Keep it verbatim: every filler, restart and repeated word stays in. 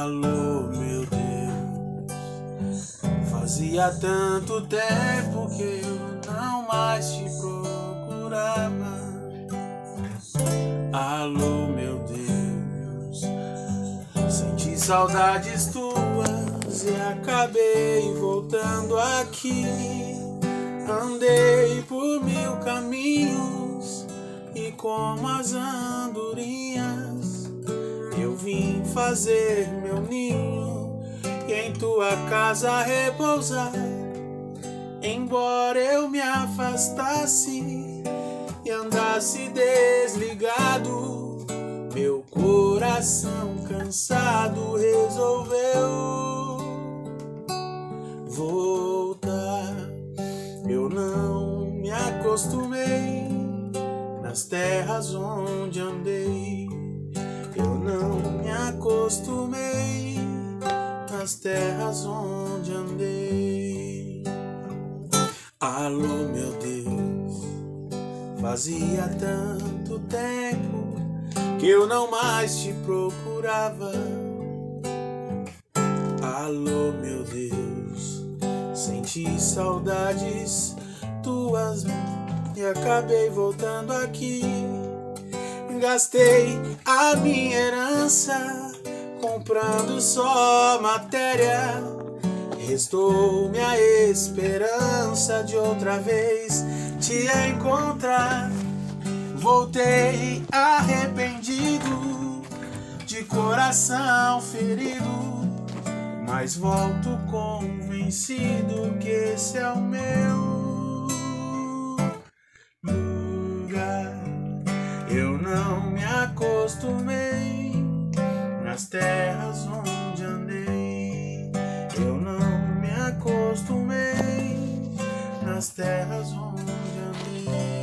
Alô, meu Deus, fazia tanto tempo que eu não mais te procurava. Alô, meu Deus, senti saudades tuas e acabei voltando aqui. Andei por mil caminhos e como as andorinhas eu vim fazer meu ninho e em tua casa repousar. Embora eu me afastasse e andasse desligado, meu coração cansado resolveu voltar. Eu não me acostumei nas terras onde andei. Eu não me acostumei nas terras onde andei. Alô, meu Deus, fazia tanto tempo que eu não mais te procurava. Alô, meu Deus, senti saudades tuas e acabei voltando aqui. Gastei a minha herança comprando só matéria. Restou-me a esperança de outra vez te encontrar. Voltei arrependido, de coração ferido, mas volto convencido que esse é o meu lugar. Eu não me acostumei nas terras onde andei. Eu não me acostumei nas terras onde andei.